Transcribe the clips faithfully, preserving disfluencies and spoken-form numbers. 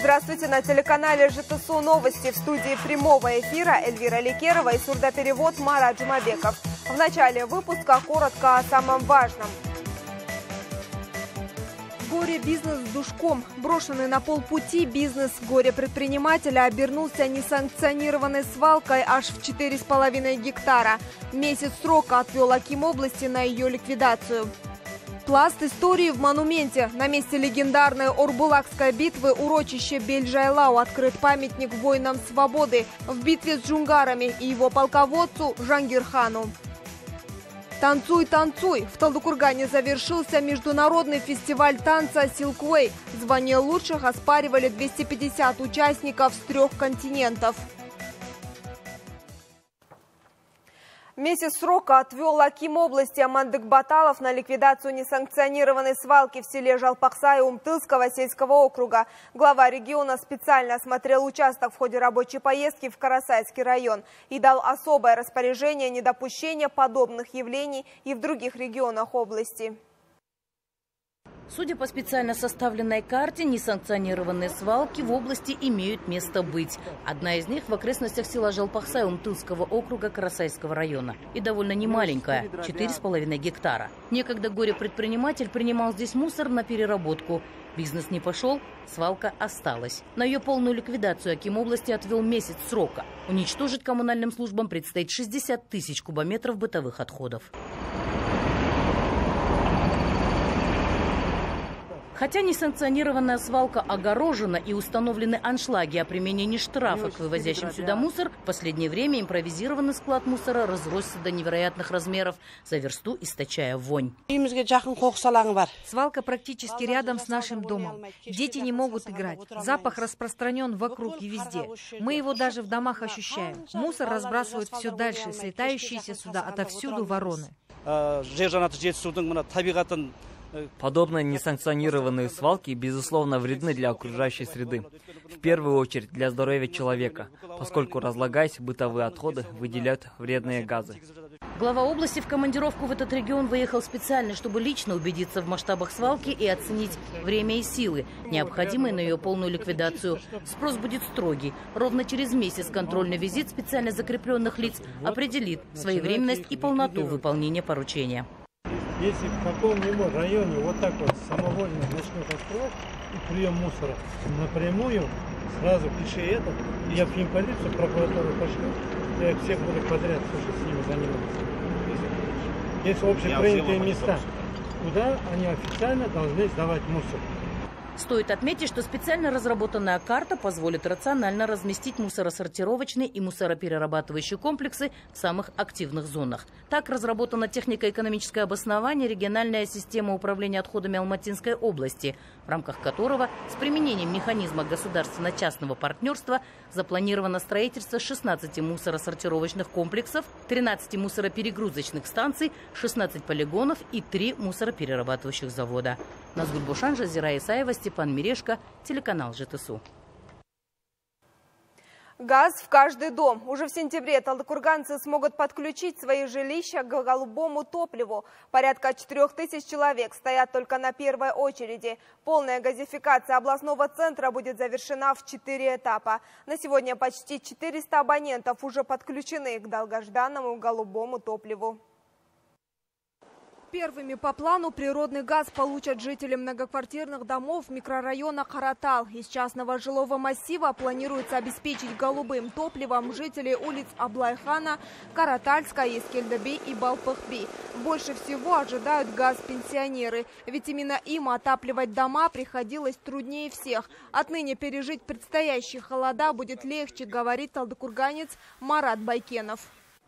Здравствуйте, на телеканале ЖТСУ новости. В студии прямого эфира Эльвира Лекерова и сурдоперевод Марат Джумабеков. В начале выпуска коротко о самом важном. Горе-бизнес с душком. Брошенный на полпути бизнес горе-предпринимателя обернулся несанкционированной свалкой аж в четыре с половиной гектара. Месяц срока отвел Аким области на ее ликвидацию. Пласт истории в монументе. На месте легендарной Орбулакской битвы урочище Бельжайлау открыт памятник воинам свободы в битве с джунгарами и его полководцу Жангирхану. «Танцуй, танцуй!» В Талдыкургане завершился международный фестиваль танца «Силквей». Звание лучших оспаривали двести пятьдесят участников с трех континентов. Месяц срока отвел Аким области Амандык Баталов на ликвидацию несанкционированной свалки в селе Жалпаксай Умтылского сельского округа. Глава региона специально осмотрел участок в ходе рабочей поездки в Карасайский район и дал особое распоряжение недопущения подобных явлений и в других регионах области. Судя по специально составленной карте, несанкционированные свалки в области имеют место быть. Одна из них в окрестностях села Жалпаксай Умтылского округа Карасайского района. И довольно немаленькая – четыре с половиной гектара. Некогда горе-предприниматель принимал здесь мусор на переработку. Бизнес не пошел, свалка осталась. На ее полную ликвидацию Аким области отвел месяц срока. Уничтожить коммунальным службам предстоит шестьдесят тысяч кубометров бытовых отходов. Хотя несанкционированная свалка огорожена и установлены аншлаги о применении штрафа к вывозящим сюда мусор, в последнее время импровизированный склад мусора разросся до невероятных размеров, за версту источая вонь. Свалка практически рядом с нашим домом. Дети не могут играть. Запах распространен вокруг и везде. Мы его даже в домах ощущаем. Мусор разбрасывают все дальше, слетающиеся сюда отовсюду вороны. Подобные несанкционированные свалки, безусловно, вредны для окружающей среды. В первую очередь для здоровья человека, поскольку, разлагаясь, бытовые отходы выделяют вредные газы. Глава области в командировку в этот регион выехал специально, чтобы лично убедиться в масштабах свалки и оценить время и силы, необходимые на ее полную ликвидацию. Спрос будет строгий. Ровно через месяц контрольный визит специально закрепленных лиц определит своевременность и полноту выполнения поручения. Если в каком-нибудь районе вот так вот самовольно начнут открывать и прием мусора напрямую, сразу пиши это, я в полицию, прокуратуру пошлю, я всех буду подряд, слушай, с ними заниматься. Есть общепринятые места, куда они официально должны сдавать мусор. Стоит отметить, что специально разработанная карта позволит рационально разместить мусоросортировочные и мусороперерабатывающие комплексы в самых активных зонах. Так разработана технико-экономическое обоснование региональная система управления отходами Алматинской области, в рамках которого с применением механизма государственно-частного партнерства запланировано строительство шестнадцати мусоросортировочных комплексов, тринадцати мусороперегрузочных станций, шестнадцати полигонов и трёх мусороперерабатывающих завода. Назгуль Бушан, Жазира Исаева, Степан Мирешко, телеканал ЖТСУ. Газ в каждый дом. Уже в сентябре талдыкурганцы смогут подключить свои жилища к голубому топливу. Порядка четырёх тысяч человек стоят только на первой очереди. Полная газификация областного центра будет завершена в четыре этапа. На сегодня почти четыреста абонентов уже подключены к долгожданному голубому топливу. Первыми по плану природный газ получат жители многоквартирных домов микрорайона Каратал. Из частного жилого массива планируется обеспечить голубым топливом жителей улиц Аблайхана, Каратальска, Ескельдеби и Балпахби. Больше всего ожидают газ пенсионеры, ведь именно им отапливать дома приходилось труднее всех. Отныне пережить предстоящие холода будет легче, говорит талдыкурганец Марат Байкенов.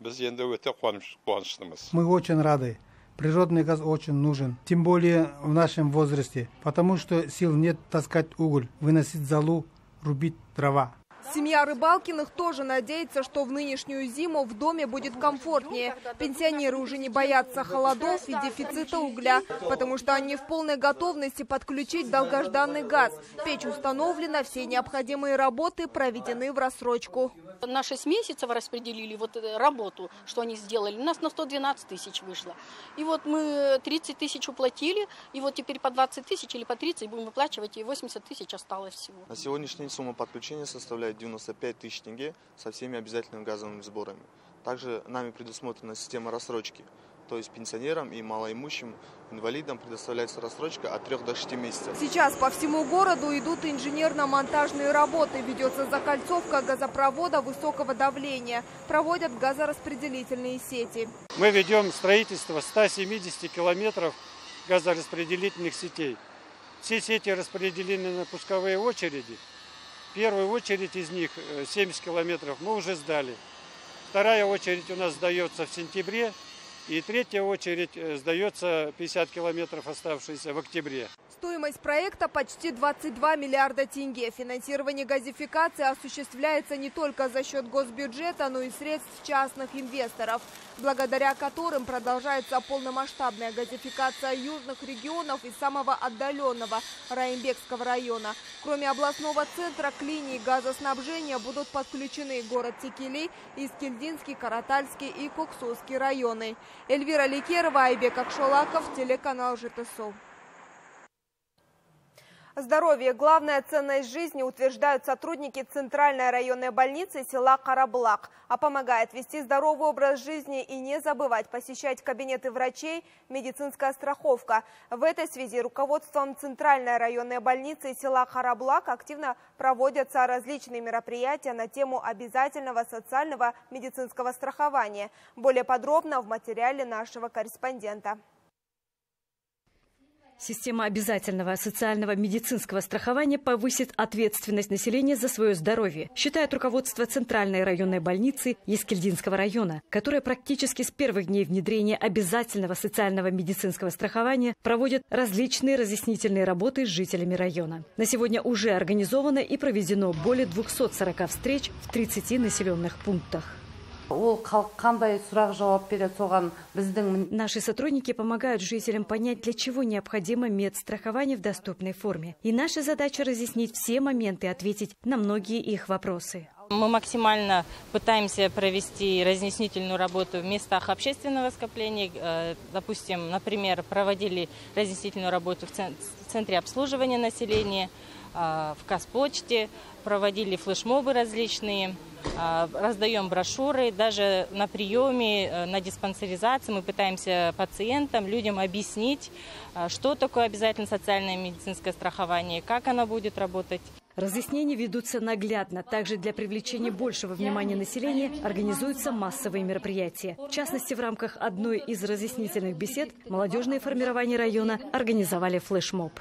Мы очень рады. Природный газ очень нужен, тем более в нашем возрасте, потому что сил нет таскать уголь, выносить золу, рубить дрова. Семья Рыбалкиных тоже надеется, что в нынешнюю зиму в доме будет комфортнее. Пенсионеры уже не боятся холодов и дефицита угля, потому что они в полной готовности подключить долгожданный газ. Печь установлена, все необходимые работы проведены в рассрочку. На шесть месяцев распределили вот работу, что они сделали. У нас на сто двенадцать тысяч вышло. И вот мы тридцать тысяч уплатили, и вот теперь по двадцать тысяч или по тридцать будем выплачивать, и восемьдесят тысяч осталось всего. На сегодняшний день сумма подключения составляет девяносто пять тысяч тенге со всеми обязательными газовыми сборами. Также нами предусмотрена система рассрочки. То есть пенсионерам и малоимущим инвалидам предоставляется рассрочка от трёх до шести месяцев. Сейчас по всему городу идут инженерно-монтажные работы. Ведется закольцовка газопровода высокого давления. Проводят газораспределительные сети. Мы ведем строительство ста семидесяти километров газораспределительных сетей. Все сети распределены на пусковые очереди. Первую очередь из них, семьдесят километров, мы уже сдали. Вторая очередь у нас сдается в сентябре. И третья очередь сдается пятьдесят километров, оставшиеся в октябре. Стоимость проекта почти двадцать два миллиарда тенге. Финансирование газификации осуществляется не только за счет госбюджета, но и средств частных инвесторов, благодаря которым продолжается полномасштабная газификация южных регионов и самого отдаленного Раимбекского района. Кроме областного центра, к линии газоснабжения будут подключены город Текели, Искельдинский, Каратальский и Коксусский районы. Эльвира Ликерова, Айбек Акшолаков, телеканал ЖТСО. Здоровье – главная ценность жизни, утверждают сотрудники Центральной районной больницы села Карабулак. А помогает вести здоровый образ жизни и не забывать посещать кабинеты врачей медицинская страховка. В этой связи руководством Центральной районной больницы села Карабулак активно проводятся различные мероприятия на тему обязательного социального медицинского страхования. Более подробно в материале нашего корреспондента. Система обязательного социального медицинского страхования повысит ответственность населения за свое здоровье, считает руководство Центральной районной больницы Ескельдинского района, которая практически с первых дней внедрения обязательного социального медицинского страхования проводит различные разъяснительные работы с жителями района. На сегодня уже организовано и проведено более двухсот сорока встреч в тридцати населенных пунктах. Наши сотрудники помогают жителям понять, для чего необходимо медстрахование в доступной форме. И наша задача разъяснить все моменты и ответить на многие их вопросы. Мы максимально пытаемся провести разъяснительную работу в местах общественного скопления. Допустим, например, проводили разъяснительную работу в Центре обслуживания населения, в Казпочте, проводили флешмобы различные, раздаем брошюры, даже на приеме, на диспансеризации мы пытаемся пациентам, людям объяснить, что такое обязательно социальное медицинское страхование, как оно будет работать. Разъяснения ведутся наглядно. Также для привлечения большего внимания населения организуются массовые мероприятия. В частности, в рамках одной из разъяснительных бесед молодежные формирования района организовали флешмоб.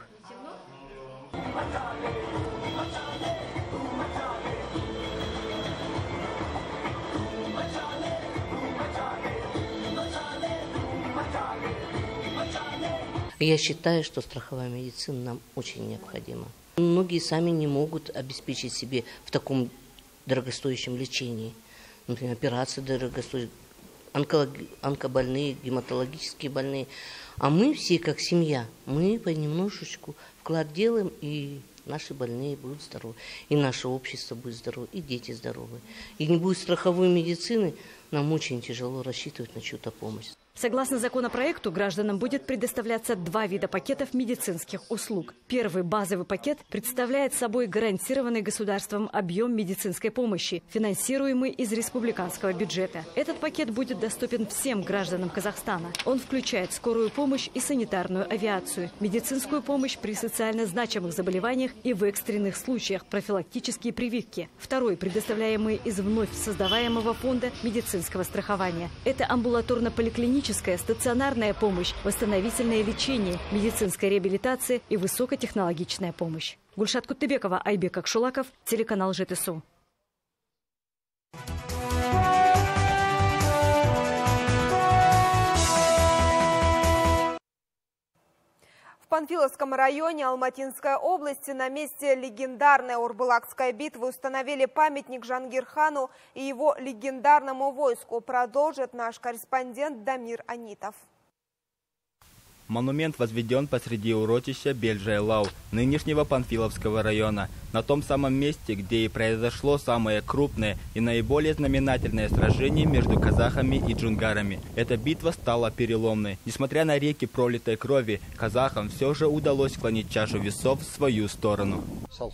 Я считаю, что страховая медицина нам очень необходима. Многие сами не могут обеспечить себе в таком дорогостоящем лечении. Например, операции дорогостоящие, онкобольные, гематологические больные. А мы все, как семья, мы понемножечку вклад делаем, и наши больные будут здоровы, и наше общество будет здорово, и дети здоровы. И не будет страховой медицины, нам очень тяжело рассчитывать на чью-то помощь. Согласно законопроекту, гражданам будет предоставляться два вида пакетов медицинских услуг. Первый базовый пакет представляет собой гарантированный государством объем медицинской помощи, финансируемый из республиканского бюджета. Этот пакет будет доступен всем гражданам Казахстана. Он включает скорую помощь и санитарную авиацию, медицинскую помощь при социально значимых заболеваниях и в экстренных случаях, профилактические прививки. Второй, предоставляемый из вновь создаваемого фонда медицинского страхования. Это амбулаторно-поликлиническая, стационарная помощь, восстановительное лечение, медицинская реабилитация и высокотехнологичная помощь. Гульшат Куттыбекова, Айбек Акшулаков, телеканал ЖТСУ. В Панфиловском районе Алматинской области на месте легендарной Орбулакской битвы установили памятник Жангирхану и его легендарному войску. Продолжит наш корреспондент Дамир Анитов. Монумент возведен посреди урочища Бельджайлау, нынешнего Панфиловского района, на том самом месте, где и произошло самое крупное и наиболее знаменательное сражение между казахами и джунгарами. Эта битва стала переломной. Несмотря на реки пролитой крови, казахам все же удалось склонить чашу весов в свою сторону.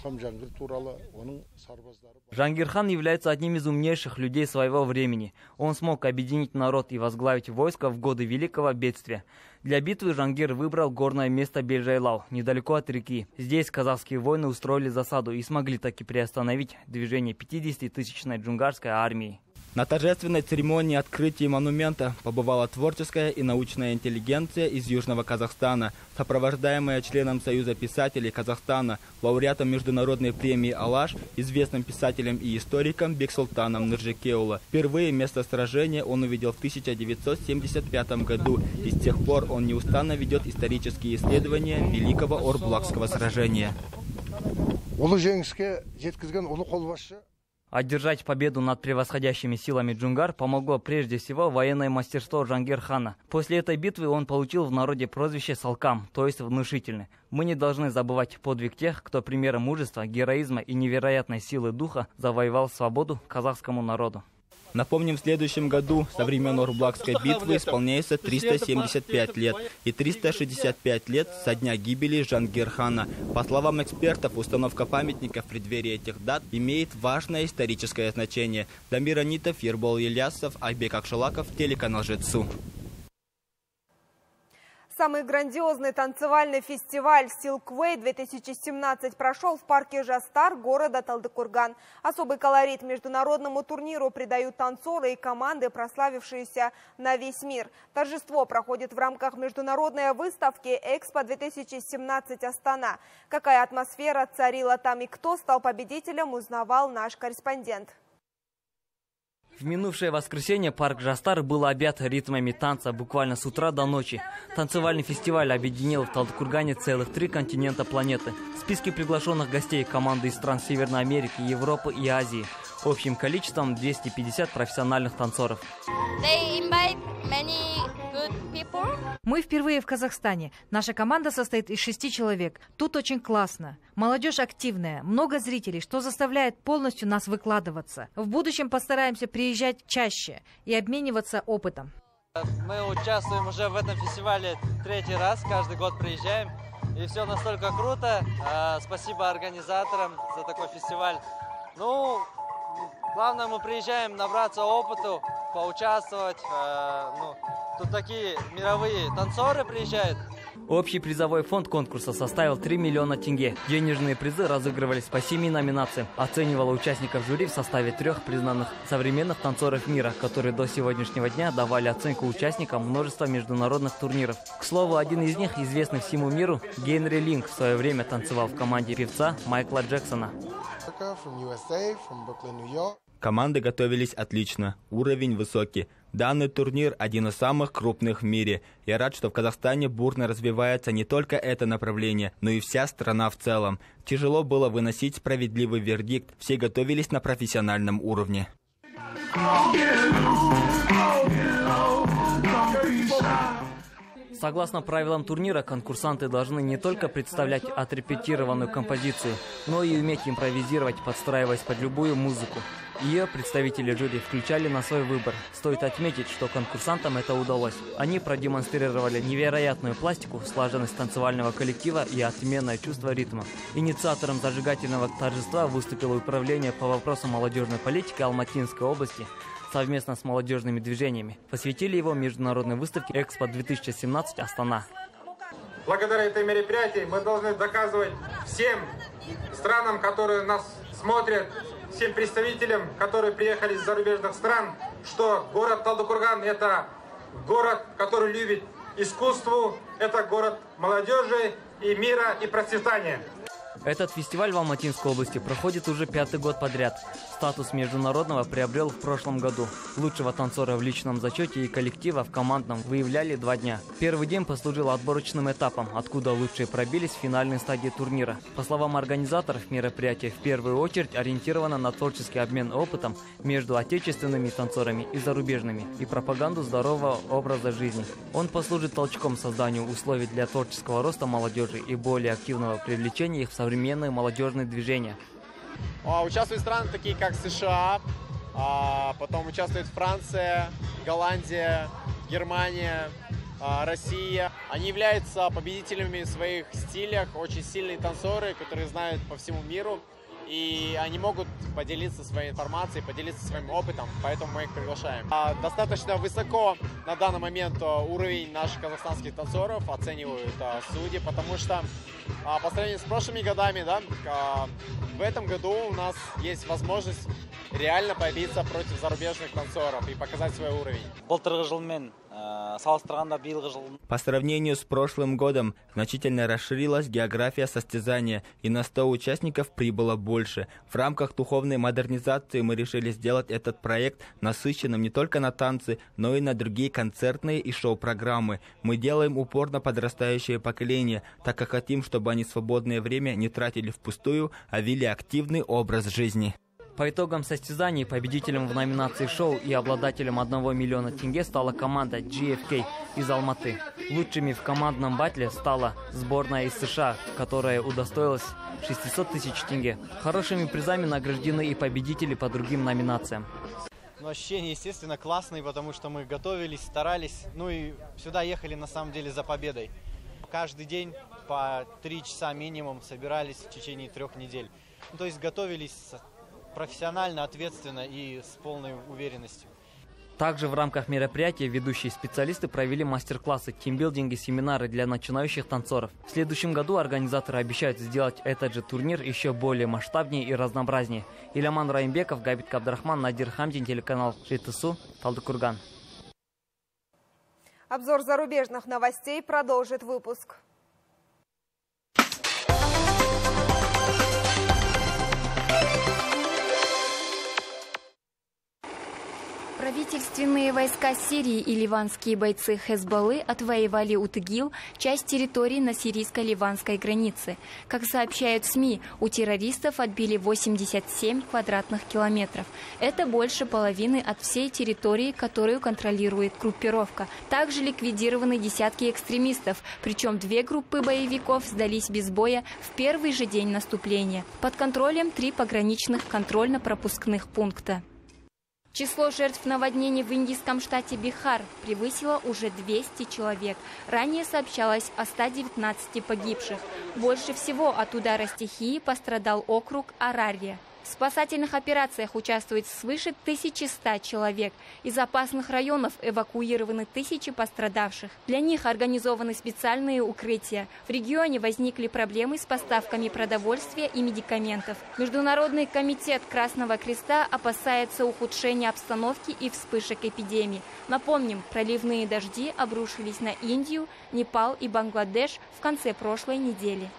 Жангирхан является одним из умнейших людей своего времени. Он смог объединить народ и возглавить войско в годы Великого бедствия. Для битвы Жангир выбрал горное место Бельджайлау, недалеко от реки. Здесь казахские воины устроили засаду и смогли таки приостановить движение пятидесятитысячной джунгарской армии. На торжественной церемонии открытия монумента побывала творческая и научная интеллигенция из Южного Казахстана, сопровождаемая членом Союза писателей Казахстана, лауреатом международной премии «Алаш», известным писателем и историком Бексултаном Нуржекеула. Впервые место сражения он увидел в тысяча девятьсот семьдесят пятом году, и с тех пор он неустанно ведет исторические исследования Великого Орбулакского сражения. Одержать победу над превосходящими силами джунгар помогло прежде всего военное мастерство Жангирхана. После этой битвы он получил в народе прозвище Салкам, то есть внушительный. Мы не должны забывать подвиг тех, кто примером мужества, героизма и невероятной силы духа завоевал свободу казахскому народу. Напомним, в следующем году со времен Орбулакской битвы исполняется триста семьдесят пять лет и триста шестьдесят пять лет со дня гибели Жангирхана. По словам экспертов, установка памятника в преддверии этих дат имеет важное историческое значение. Дамир Анитов, Ербол Ильясов, Айбек Акшалаков, телеканал Жетсу. Самый грандиозный танцевальный фестиваль «Силквей» две тысячи семнадцать прошел в парке Жастар города Талдыкурган. Особый колорит международному турниру придают танцоры и команды, прославившиеся на весь мир. Торжество проходит в рамках международной выставки «Экспо-две тысячи семнадцать Астана». Какая атмосфера царила там и кто стал победителем, узнавал наш корреспондент. В минувшее воскресенье парк Жастар был объят ритмами танца буквально с утра до ночи. Танцевальный фестиваль объединил в Талдыкургане целых три континента планеты. В списке приглашенных гостей команды из стран Северной Америки, Европы и Азии. Общим количеством двести пятьдесят профессиональных танцоров. Мы впервые в Казахстане. Наша команда состоит из шести человек. Тут очень классно. Молодежь активная, много зрителей, что заставляет полностью нас выкладываться. В будущем постараемся приезжать чаще и обмениваться опытом. Мы участвуем уже в этом фестивале третий раз, каждый год приезжаем. И все настолько круто. Спасибо организаторам за такой фестиваль. Ну, главное, мы приезжаем набраться опыту, поучаствовать. Ну, тут такие мировые танцоры приезжают. Общий призовой фонд конкурса составил три миллиона тенге. Денежные призы разыгрывались по семи номинациям. Оценивало участников жюри в составе трех признанных современных танцоров мира, которые до сегодняшнего дня давали оценку участникам множества международных турниров. К слову, один из них, известный всему миру, Генри Линк, в свое время танцевал в команде певца Майкла Джексона. Команды готовились отлично, уровень высокий. Данный турнир один из самых крупных в мире. Я рад, что в Казахстане бурно развивается не только это направление, но и вся страна в целом. Тяжело было выносить справедливый вердикт. Все готовились на профессиональном уровне. Согласно правилам турнира, конкурсанты должны не только представлять отрепетированную композицию, но и уметь импровизировать, подстраиваясь под любую музыку. Ее представители жюри включали на свой выбор. Стоит отметить, что конкурсантам это удалось. Они продемонстрировали невероятную пластику, слаженность танцевального коллектива и отменное чувство ритма. Инициатором зажигательного торжества выступило управление по вопросам молодежной политики Алматинской области совместно с молодежными движениями. Посвятили его международной выставке «Экспо-две тысячи семнадцать Астана». Благодаря этой мероприятии мы должны доказывать всем странам, которые нас смотрят, всем представителям, которые приехали из зарубежных стран, что город Талдыкурган – это город, который любит искусство, это город молодежи и мира и процветания. Этот фестиваль в Алматинской области проходит уже пятый год подряд. Статус международного приобрел в прошлом году. Лучшего танцора в личном зачете и коллектива в командном выявляли два дня. Первый день послужил отборочным этапом, откуда лучшие пробились в финальной стадии турнира. По словам организаторов мероприятия, в первую очередь ориентировано на творческий обмен опытом между отечественными танцорами и зарубежными и пропаганду здорового образа жизни. Он послужит толчком созданию условий для творческого роста молодежи и более активного привлечения их в современном современные молодежные движения. Участвуют страны такие, как США, потом участвует Франция, Голландия, Германия, Россия. Они являются победителями в своих стилях, очень сильные танцоры, которые знают по всему миру. И они могут поделиться своей информацией, поделиться своим опытом, поэтому мы их приглашаем. Достаточно высоко на данный момент уровень наших казахстанских танцоров оценивают судьи, потому что по сравнению с прошлыми годами, да, в этом году у нас есть возможность реально побиться против зарубежных танцоров и показать свой уровень. По сравнению с прошлым годом значительно расширилась география состязания, и на сто участников прибыло больше. В рамках духовной модернизации мы решили сделать этот проект насыщенным не только на танцы, но и на другие концертные и шоу-программы. Мы делаем упор на подрастающее поколение, так как хотим, чтобы они свободное время не тратили впустую, а вели активный образ жизни. По итогам состязаний победителем в номинации шоу и обладателем одного миллиона тенге стала команда джи эф кей из Алматы. Лучшими в командном батле стала сборная из США, которая удостоилась шестисот тысяч тенге. Хорошими призами награждены и победители по другим номинациям. Ну, ощущения, естественно, классные, потому что мы готовились, старались, ну и сюда ехали на самом деле за победой. Каждый день по три часа минимум собирались в течение трех недель. Ну, то есть готовились профессионально, ответственно и с полной уверенностью. Также в рамках мероприятия ведущие специалисты провели мастер-классы, тимбилдинги, семинары для начинающих танцоров. В следующем году организаторы обещают сделать этот же турнир еще более масштабнее и разнообразнее. Иляман Раимбеков, Габит Кабдрахман, Надир Хамдин, телеканал ЖТСУ, Талдыкурган. Обзор зарубежных новостей продолжит выпуск. Правительственные войска Сирии и ливанские бойцы Хезболлы отвоевали у ТИГИЛ часть территории на сирийско-ливанской границе. Как сообщают СМИ, у террористов отбили восемьдесят семь квадратных километров. Это больше половины от всей территории, которую контролирует группировка. Также ликвидированы десятки экстремистов, причем две группы боевиков сдались без боя в первый же день наступления. Под контролем три пограничных контрольно-пропускных пункта. Число жертв наводнений в индийском штате Бихар превысило уже двести человек. Ранее сообщалось о ста девятнадцати погибших. Больше всего от удара стихии пострадал округ Арарья. В спасательных операциях участвует свыше тысячи ста человек. Из опасных районов эвакуированы тысячи пострадавших. Для них организованы специальные укрытия. В регионе возникли проблемы с поставками продовольствия и медикаментов. Международный комитет Красного Креста опасается ухудшения обстановки и вспышек эпидемии. Напомним, проливные дожди обрушились на Индию, Непал и Бангладеш в конце прошлой недели.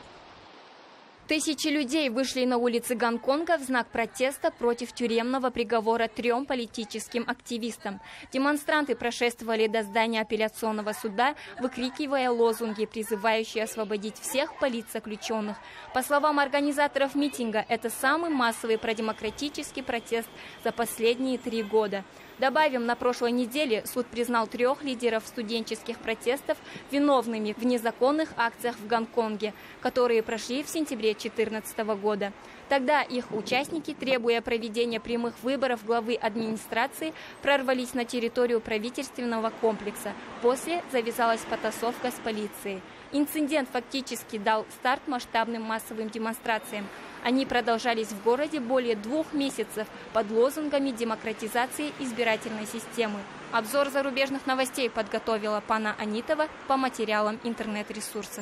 Тысячи людей вышли на улицы Гонконга в знак протеста против тюремного приговора трем политическим активистам. Демонстранты прошествовали до здания апелляционного суда, выкрикивая лозунги, призывающие освободить всех политзаключенных. По словам организаторов митинга, это самый массовый продемократический протест за последние три года. Добавим, на прошлой неделе суд признал трех лидеров студенческих протестов виновными в незаконных акциях в Гонконге, которые прошли в сентябре две тысячи четырнадцатого года. Тогда их участники, требуя проведения прямых выборов главы администрации, прорвались на территорию правительственного комплекса. После завязалась потасовка с полицией. Инцидент фактически дал старт масштабным массовым демонстрациям. Они продолжались в городе более двух месяцев под лозунгами демократизации избирательной системы. Обзор зарубежных новостей подготовила Пана Анитова по материалам интернет-ресурсов.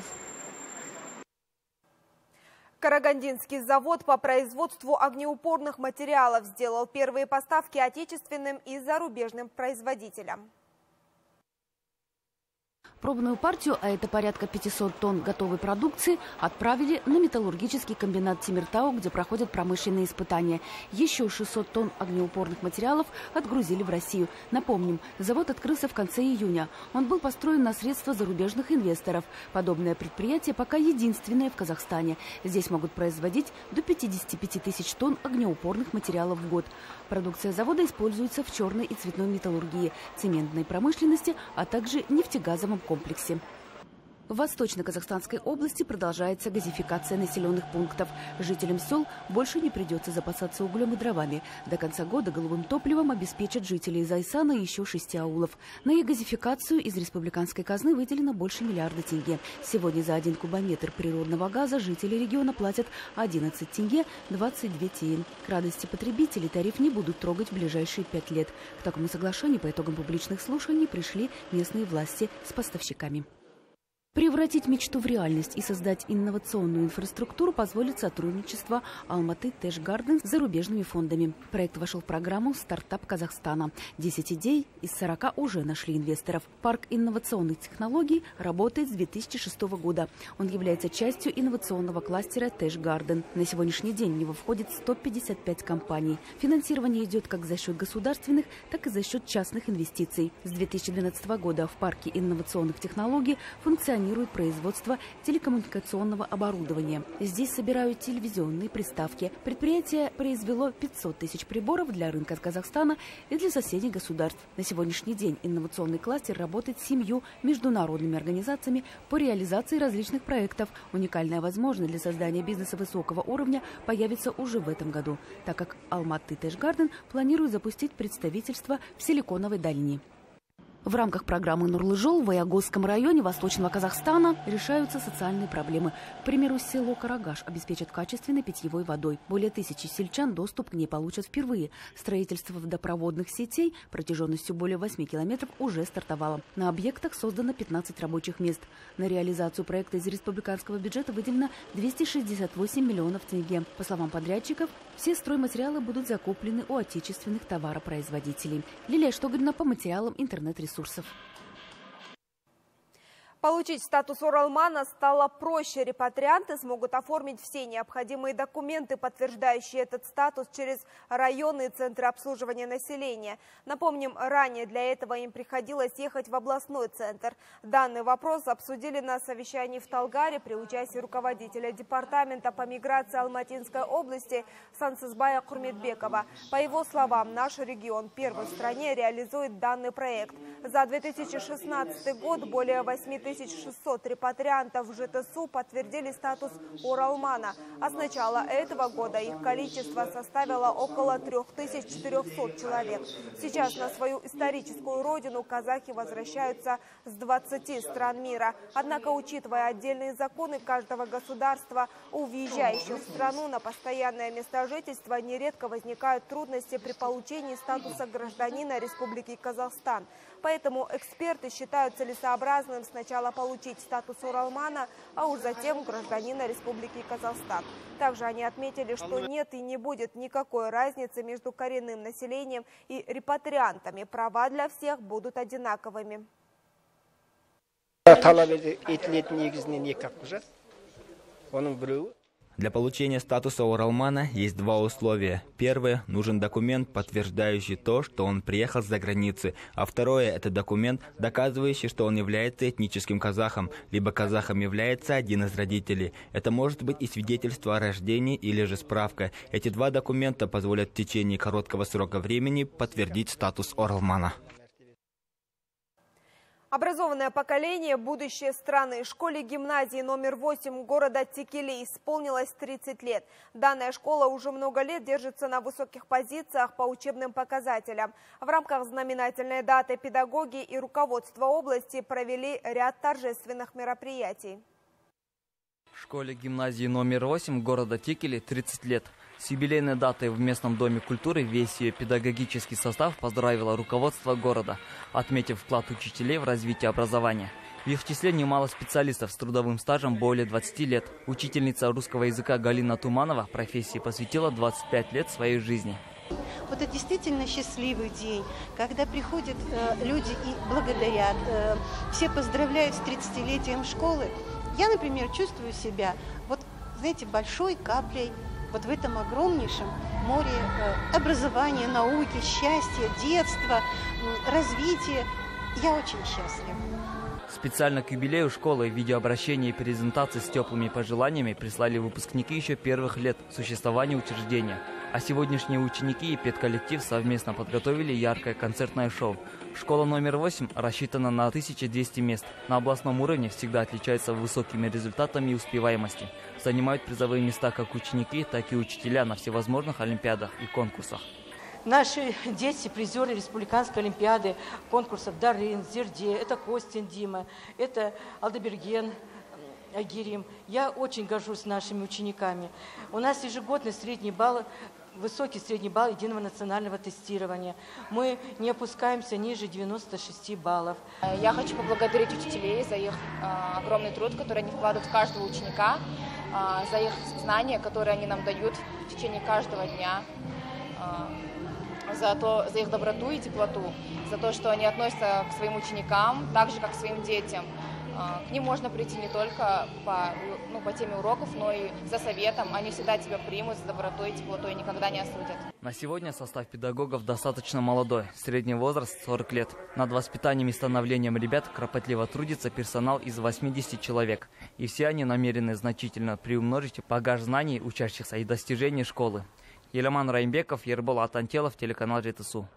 Карагандинский завод по производству огнеупорных материалов сделал первые поставки отечественным и зарубежным производителям. Пробную партию, а это порядка пятисот тонн готовой продукции, отправили на металлургический комбинат Тимиртау, где проходят промышленные испытания. Еще шестьсот тонн огнеупорных материалов отгрузили в Россию. Напомним, завод открылся в конце июня. Он был построен на средства зарубежных инвесторов. Подобное предприятие пока единственное в Казахстане. Здесь могут производить до пятидесяти пяти тысяч тонн огнеупорных материалов в год. Продукция завода используется в черной и цветной металлургии, цементной промышленности, а также нефтегазовом комплексе. В Восточно-Казахстанской области продолжается газификация населенных пунктов. Жителям сел больше не придется запасаться углем и дровами. До конца года голубым топливом обеспечат жителей Зайсана и еще шести аулов. На их газификацию из республиканской казны выделено больше миллиарда тенге. Сегодня за один кубометр природного газа жители региона платят одиннадцать тенге двадцать две тиын. К радости потребителей тариф не будут трогать в ближайшие пять лет. К такому соглашению по итогам публичных слушаний пришли местные власти с поставщиками. Превратить мечту в реальность и создать инновационную инфраструктуру позволит сотрудничество Алматы Тэш Гарден с зарубежными фондами. Проект вошел в программу «Стартап Казахстана». десять идей из сорока уже нашли инвесторов. Парк инновационных технологий работает с две тысячи шестого года. Он является частью инновационного кластера Тэш Гарден. На сегодняшний день в него входит сто пятьдесят пять компаний. Финансирование идет как за счет государственных, так и за счет частных инвестиций. С две тысячи двенадцатого года в парке инновационных технологий функционирует производство телекоммуникационного оборудования. Здесь собирают телевизионные приставки. Предприятие произвело пятьсот тысяч приборов для рынка Казахстана и для соседних государств. На сегодняшний день инновационный кластер работает с семью международными организациями по реализации различных проектов. Уникальная возможность для создания бизнеса высокого уровня появится уже в этом году, так как Алматы Тэш Гарден планирует запустить представительство в Силиконовой долине. В рамках программы «Нурлы-Жол» в Аягозском районе Восточного Казахстана решаются социальные проблемы. К примеру, село Карагаш обеспечит качественной питьевой водой. Более тысячи сельчан доступ к ней получат впервые. Строительство водопроводных сетей протяженностью более восьми километров уже стартовало. На объектах создано пятнадцать рабочих мест. На реализацию проекта из республиканского бюджета выделено двести шестьдесят восемь миллионов тенге. По словам подрядчиков, все стройматериалы будут закуплены у отечественных товаропроизводителей. Лилия Штогрина по материалам интернет-ресурсов. Получить статус Оралмана стало проще. Репатрианты смогут оформить все необходимые документы, подтверждающие этот статус, через районные центры обслуживания населения. Напомним, ранее для этого им приходилось ехать в областной центр. Данный вопрос обсудили на совещании в Талгаре при участии руководителя департамента по миграции Алматинской области Сансызбая Курметбекова. По его словам, наш регион первый в стране реализует данный проект. За две тысячи шестнадцатый год более восьми тысяч шестисот репатриантов в ЖТСУ подтвердили статус Оралмана, а с начала этого года их количество составило около трёх тысяч четырёхсот человек. Сейчас на свою историческую родину казахи возвращаются с двадцати стран мира. Однако, учитывая отдельные законы каждого государства, у въезжающих в страну на постоянное место жительства нередко возникают трудности при получении статуса гражданина Республики Казахстан. Поэтому эксперты считают целесообразным сначала получить статус Оралмана, а уж затем гражданина Республики Казахстан. Также они отметили, что нет и не будет никакой разницы между коренным населением и репатриантами. Права для всех будут одинаковыми. Для получения статуса Оралмана есть два условия. Первое – нужен документ, подтверждающий то, что он приехал с-за границы. А второе – это документ, доказывающий, что он является этническим казахом, либо казахом является один из родителей. Это может быть и свидетельство о рождении, или же справка. Эти два документа позволят в течение короткого срока времени подтвердить статус Оралмана. Образованное поколение – будущее страны. Школе-гимназии номер восемь города Текели исполнилось тридцать лет. Данная школа уже много лет держится на высоких позициях по учебным показателям. В рамках знаменательной даты педагоги и руководство области провели ряд торжественных мероприятий. Школе-гимназии номер восемь города Текели тридцать лет. С юбилейной датой в местном доме культуры весь ее педагогический состав поздравило руководство города, отметив вклад учителей в развитие образования. В их числе немало специалистов с трудовым стажем более двадцати лет. Учительница русского языка Галина Туманова профессии посвятила двадцать пять лет своей жизни. Вот это действительно счастливый день, когда приходят э, люди и благодарят, э, все поздравляют с тридцатилетием школы. Я, например, чувствую себя, вот, знаете, большой каплей вот в этом огромнейшем море э, образования, науки, счастья, детства, э, развития. Я очень счастлива. Специально к юбилею школы видеообращения и презентации с теплыми пожеланиями прислали выпускники еще первых лет существования учреждения. А сегодняшние ученики и педколлектив совместно подготовили яркое концертное шоу. Школа номер восемь рассчитана на тысячу двести мест. На областном уровне всегда отличается высокими результатами и успеваемостью. Занимают призовые места как ученики, так и учителя на всевозможных олимпиадах и конкурсах. Наши дети, призеры республиканской олимпиады, конкурсов Дарын, Зерде, это Костин Дима, это Алдеберген Агирим. Я очень горжусь нашими учениками. У нас ежегодный средний балл, высокий средний балл единого национального тестирования. Мы не опускаемся ниже девяноста шести баллов. Я хочу поблагодарить учителей за их э, огромный труд, который они вкладывают в каждого ученика, э, за их знания, которые они нам дают в течение каждого дня. Э, За, то, за их доброту и теплоту, за то, что они относятся к своим ученикам так же, как к своим детям. К ним можно прийти не только по, ну, по теме уроков, но и за советом. Они всегда тебя примут с добротой и теплотой и никогда не осудят. На сегодня состав педагогов достаточно молодой, средний возраст сорок лет. Над воспитанием и становлением ребят кропотливо трудится персонал из восьмидесяти человек. И все они намерены значительно приумножить багаж знаний учащихся и достижений школы. Еламан Раймбеков, Ербол Атантелов, телеканал ЖТСУ.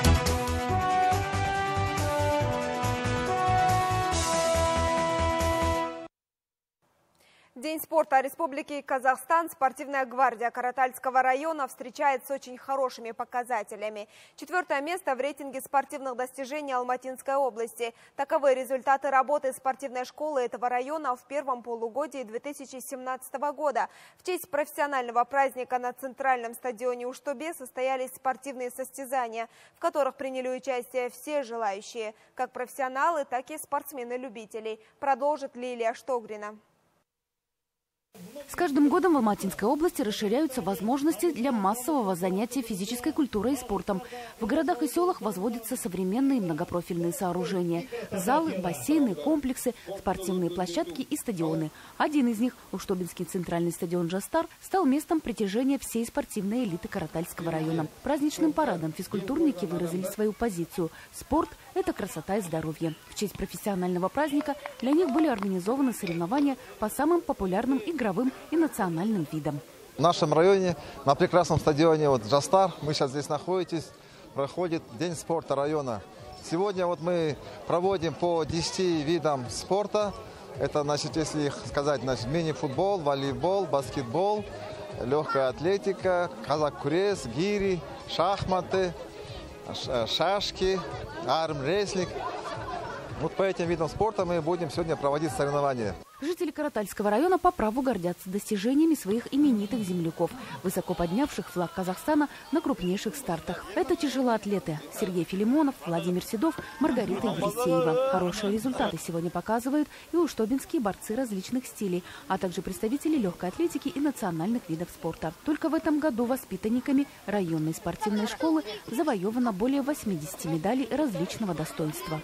День спорта Республики Казахстан. Спортивная гвардия Каратальского района встречает с очень хорошими показателями. Четвертое место в рейтинге спортивных достижений Алматинской области. Таковы результаты работы спортивной школы этого района в первом полугодии две тысячи семнадцатого года. В честь профессионального праздника на центральном стадионе Уштобе состоялись спортивные состязания, в которых приняли участие все желающие, как профессионалы, так и спортсмены-любители. Продолжит Лилия Штогрина. С каждым годом в Алматинской области расширяются возможности для массового занятия физической культурой и спортом. В городах и селах возводятся современные многопрофильные сооружения. Залы, бассейны, комплексы, спортивные площадки и стадионы. Один из них, Уштобинский центральный стадион «Джастар», стал местом притяжения всей спортивной элиты Каратальского района. Праздничным парадом физкультурники выразили свою позицию. Спорт – это красота и здоровье. В честь профессионального праздника для них были организованы соревнования по самым популярным игровым и национальным видам. В нашем районе, на прекрасном стадионе вот «Джастар», мы сейчас здесь находитесь, проходит День спорта района. Сегодня вот мы проводим по десяти видам спорта. Это, значит, если их сказать, значит, мини-футбол, волейбол, баскетбол, легкая атлетика, казак-курес, гири, шахматы, шашки, армрестлинг. Вот по этим видам спорта мы будем сегодня проводить соревнования. Жители Каратальского района по праву гордятся достижениями своих именитых земляков, высоко поднявших флаг Казахстана на крупнейших стартах. Это тяжелоатлеты Сергей Филимонов, Владимир Седов, Маргарита Еврисеева. Хорошие результаты сегодня показывают и уштобинские борцы различных стилей, а также представители легкой атлетики и национальных видов спорта. Только в этом году воспитанниками районной спортивной школы завоевано более восьмидесяти медалей различного достоинства.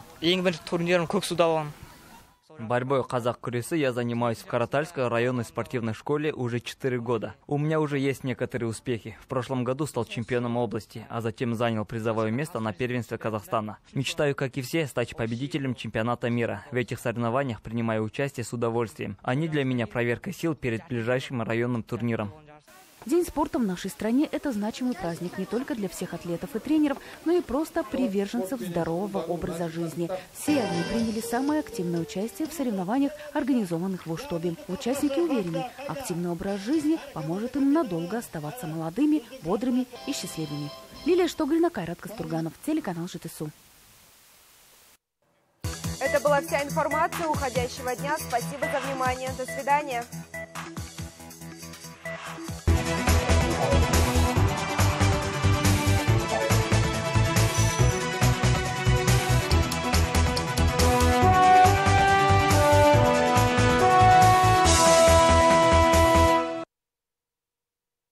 Борьбой казак-куресы я занимаюсь в Каратальской районной спортивной школе уже четыре года. У меня уже есть некоторые успехи. В прошлом году стал чемпионом области, а затем занял призовое место на первенстве Казахстана. Мечтаю, как и все, стать победителем чемпионата мира. В этих соревнованиях принимаю участие с удовольствием. Они для меня проверка сил перед ближайшим районным турниром. День спорта в нашей стране – это значимый праздник не только для всех атлетов и тренеров, но и просто приверженцев здорового образа жизни. Все они приняли самое активное участие в соревнованиях, организованных в Уштобе. Участники уверены, активный образ жизни поможет им надолго оставаться молодыми, бодрыми и счастливыми. Лилия Штогрина, Кайрат Кастурганов, телеканал ЖТСУ. Это была вся информация уходящего дня. Спасибо за внимание. До свидания.